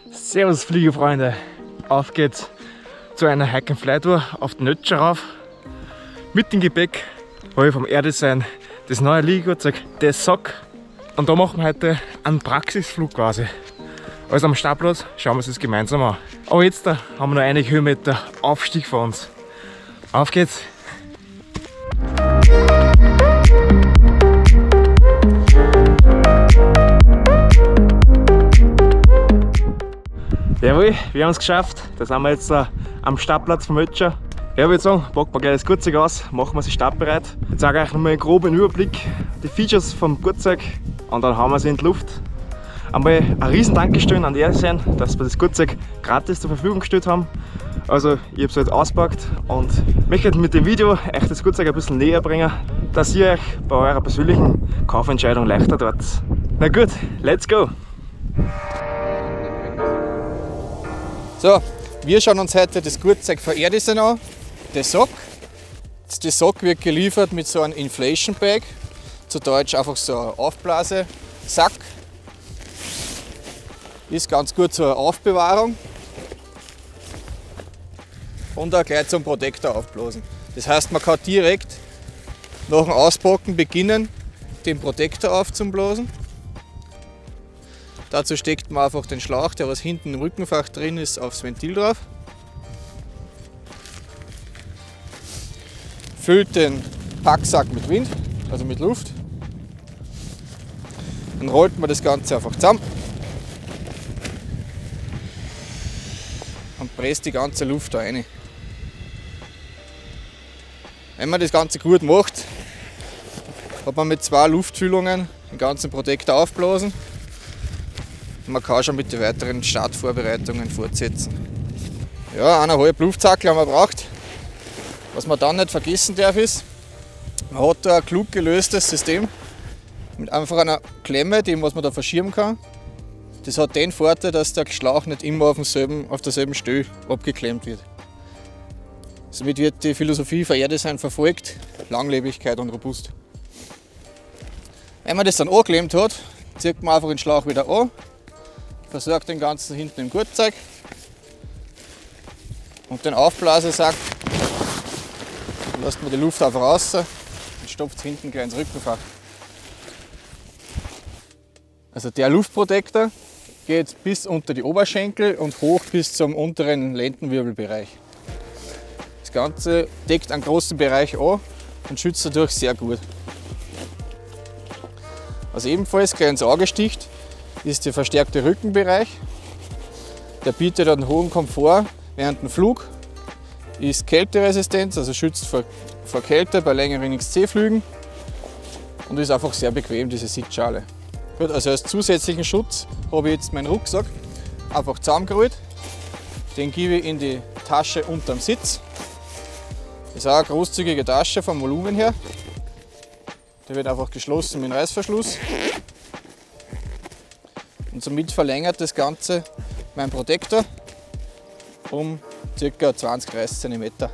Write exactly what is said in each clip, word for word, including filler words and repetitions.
Servus Fliegerfreunde, auf geht's zu einer Hike-and-Fly-Tour auf den Nötscher rauf. Mit dem Gepäck habe ich vom Airdesign das neue Liegefahrzeug, das S O C. Und da machen wir heute einen Praxisflug quasi. Also am Startplatz schauen wir uns das gemeinsam an. Aber jetzt da haben wir noch einige Höhenmeter Aufstieg vor uns. Auf geht's! Jawohl, wir haben es geschafft. Da sind wir jetzt uh, am Startplatz vom Nötscher. Ja, ich würde sagen, packen wir gleich das Gurtzeug aus, machen wir sie startbereit. Ich zeige euch nochmal einen groben Überblick, die Features vom Gurtzeug und dann haben wir sie in die Luft. Einmal ein riesen Dankeschön an die Airdesign, dass wir das Gurtzeug gratis zur Verfügung gestellt haben. Also ich habe es halt ausgepackt und möchte mit dem Video euch das Gurtzeug ein bisschen näher bringen, dass ihr euch bei eurer persönlichen Kaufentscheidung leichter tut. Na gut, let's go! So, wir schauen uns heute das Gurtzeug von Airdesign an, das S O C. Das S O C wird geliefert mit so einem Inflation Bag, zu Deutsch einfach so ein Aufblasesack. Ist ganz gut zur Aufbewahrung und auch gleich zum Protektor aufblasen. Das heißt, man kann direkt nach dem Auspacken beginnen, den Protektor aufzublasen. Dazu steckt man einfach den Schlauch, der was hinten im Rückenfach drin ist, aufs Ventil drauf. Füllt den Packsack mit Wind, also mit Luft. Dann rollt man das Ganze einfach zusammen und presst die ganze Luft da rein. Wenn man das Ganze gut macht, hat man mit zwei Luftfüllungen den ganzen Protektor aufblasen. Man kann schon mit den weiteren Startvorbereitungen fortsetzen. Ja, eineinhalb Luftzackel haben wir gebraucht. Was man dann nicht vergessen darf ist, man hat da ein klug gelöstes System mit einfach einer Klemme, die was man da verschirmen kann. Das hat den Vorteil, dass der Schlauch nicht immer auf, demselben, auf derselben Stelle abgeklemmt wird. Somit wird die Philosophie von Airdesign verfolgt, Langlebigkeit und robust. Wenn man das dann angeklemmt hat, zieht man einfach den Schlauch wieder an. Versorgt den ganzen hinten im Gurtzeug und den Aufblasesack lässt man die Luft einfach raus und stopft es hinten gleich ins Rückenfach. Also der Luftprotektor geht bis unter die Oberschenkel und hoch bis zum unteren Lendenwirbelbereich. Das Ganze deckt einen großen Bereich an und schützt dadurch sehr gut. Was ebenfalls gleich ins Auge sticht, ist der verstärkte Rückenbereich. Der bietet einen hohen Komfort während dem Flug, ist Kälteresistent, also schützt vor, vor Kälte bei längeren X C-Flügen und ist einfach sehr bequem, diese Sitzschale. Gut, also als zusätzlichen Schutz habe ich jetzt meinen Rucksack einfach zusammengerollt. Den gebe ich in die Tasche unterm Sitz. Das ist auch eine großzügige Tasche vom Volumen her. Der wird einfach geschlossen mit einem Reißverschluss. Und somit verlängert das Ganze meinen Protektor um ca. zwanzig bis dreißig Zentimeter.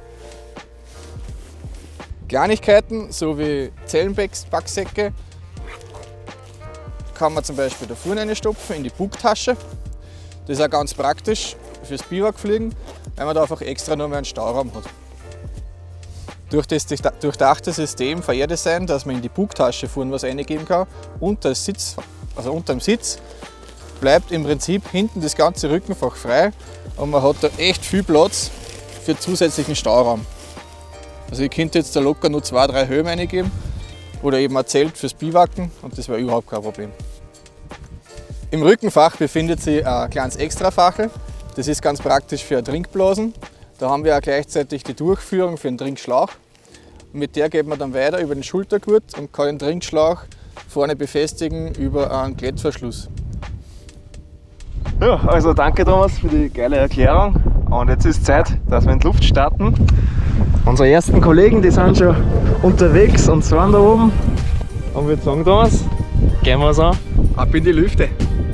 Kleinigkeiten sowie Zellenpacksäcke kann man zum Beispiel da vorne reinstopfen in die Bugtasche. Das ist auch ganz praktisch fürs Biwakfliegen, weil man da einfach extra nur mehr einen Stauraum hat. Durch das durchdachte System von Airdesign, dass man in die Bugtasche vorne was reingeben kann, unter, Sitz, also unter dem Sitz, bleibt im Prinzip hinten das ganze Rückenfach frei und man hat da echt viel Platz für zusätzlichen Stauraum. Also ich könnte jetzt da locker nur zwei, drei Höhen reingeben oder eben ein Zelt fürs Biwaken und das wäre überhaupt kein Problem. Im Rückenfach befindet sich ein kleines Extrafachel. Das ist ganz praktisch für Trinkblasen. Da haben wir auch gleichzeitig die Durchführung für den Trinkschlauch. Und mit der geht man dann weiter über den Schultergurt und kann den Trinkschlauch vorne befestigen über einen Klettverschluss. Ja, also danke Thomas für die geile Erklärung und jetzt ist Zeit, dass wir in die Luft starten. Unsere ersten Kollegen, die sind schon unterwegs und sind da oben. Und wir sagen Thomas, gehen wir es an, ab in die Lüfte.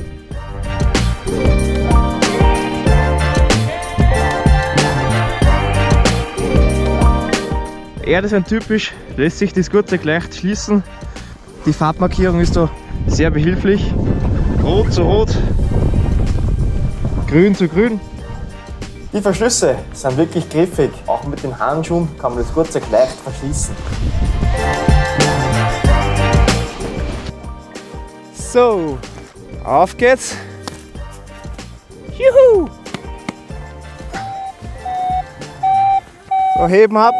Airdesign typisch, lässt sich das Gurtzeug leicht schließen. Die Farbmarkierung ist da sehr behilflich. Rot zu Rot. grün zu grün. Die Verschlüsse sind wirklich griffig. Auch mit den Handschuhen kann man das Gurtzeug leicht verschließen. So, auf geht's. Juhu! So, heben ab.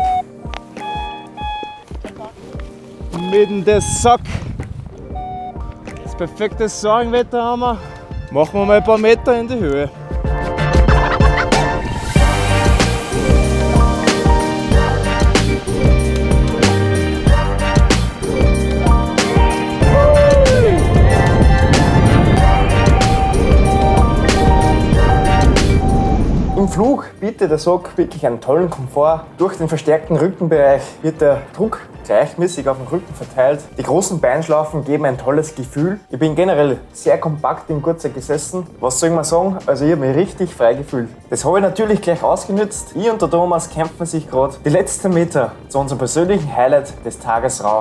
Mit dem Sack. Das perfekte Sorgenwetter haben wir. Machen wir mal ein paar Meter in die Höhe. Im Flug bietet der Sack wirklich einen tollen Komfort. Durch den verstärkten Rückenbereich wird der Druck gleichmäßig auf den Rücken verteilt. Die großen Beinschlaufen geben ein tolles Gefühl. Ich bin generell sehr kompakt im Gurtzeug gesessen. Was soll man sagen? Also ich habe mich richtig frei gefühlt. Das habe ich natürlich gleich ausgenutzt. Ich und der Thomas kämpfen sich gerade die letzten Meter zu unserem persönlichen Highlight des Tages rauf.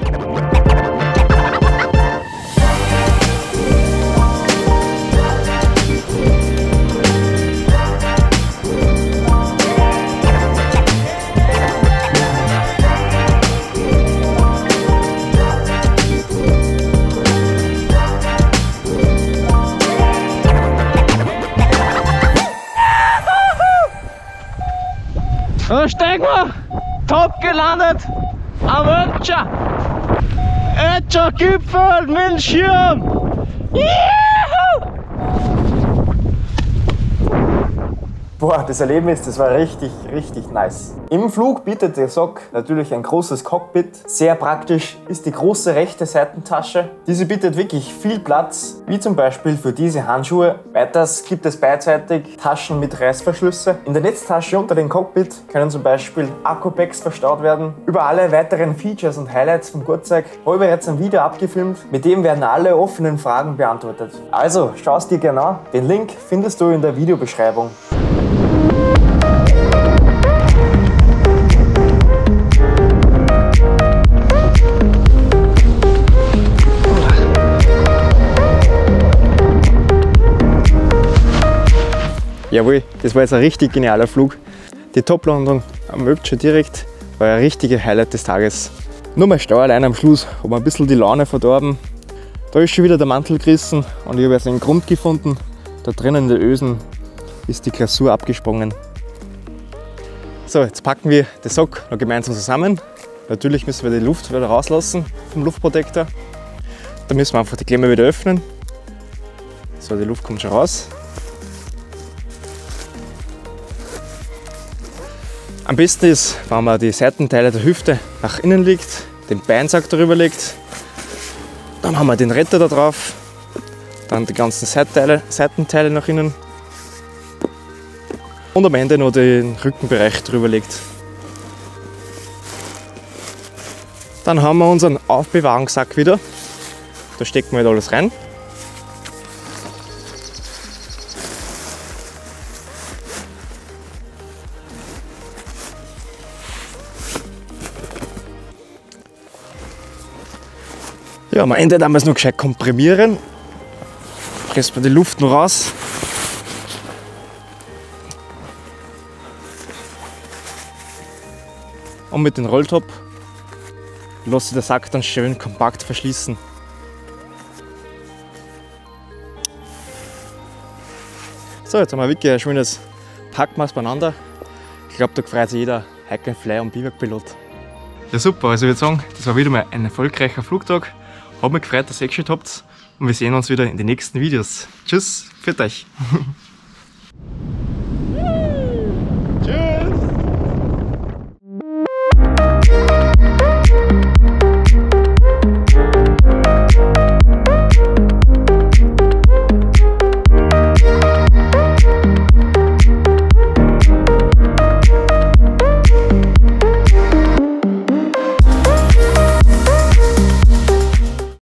Da steigen wir! Top gelandet! Am Ötscher! Ötscher Gipfel mit dem Schirm! Juhu! Boah, das Erlebnis, das war richtig, richtig nice. Im Flug bietet der Sack natürlich ein großes Cockpit. Sehr praktisch ist die große rechte Seitentasche. Diese bietet wirklich viel Platz, wie zum Beispiel für diese Handschuhe. Weiters gibt es beidseitig Taschen mit Reißverschlüsse. In der Netztasche unter dem Cockpit können zum Beispiel Akkupacks verstaut werden. Über alle weiteren Features und Highlights vom Gurtzeug habe ich bereits ein Video abgefilmt. Mit dem werden alle offenen Fragen beantwortet. Also schau es dir gerne an. Den Link findest du in der Videobeschreibung. Jawohl, das war jetzt ein richtig genialer Flug. Die Toplandung am Ötscher direkt war ein richtiger Highlight des Tages. Nur mein Stau allein am Schluss hat mir ein bisschen die Laune verdorben. Da ist schon wieder der Mantel gerissen und ich habe jetzt einen Grund gefunden. Da drinnen in der Ösen ist die Glasur abgesprungen. So, jetzt packen wir den Sack noch gemeinsam zusammen. Natürlich müssen wir die Luft wieder rauslassen vom Luftprotektor. Da müssen wir einfach die Klemme wieder öffnen. So, die Luft kommt schon raus. Am besten ist, wenn man die Seitenteile der Hüfte nach innen legt, den Beinsack darüber legt. Dann haben wir den Retter da drauf, dann die ganzen Seitenteile, Seitenteile nach innen und am Ende noch den Rückenbereich drüber legt. Dann haben wir unseren Aufbewahrungssack wieder. Da stecken wir halt alles rein. Ja, am Ende dann wir es noch gescheit komprimieren. Presst man die Luft noch raus. Und mit dem Rolltop lasse ich den Sack dann schön kompakt verschließen. So, jetzt haben wir wirklich ein schönes Packmaß beieinander. Ich glaube, da freut sich jeder Hike and Fly und Biwakpilot. Ja super, also ich würde sagen, das war wieder mal ein erfolgreicher Flugtag. Hat mich gefreut, dass ihr eingeschaltet habt und wir sehen uns wieder in den nächsten Videos. Tschüss, für euch!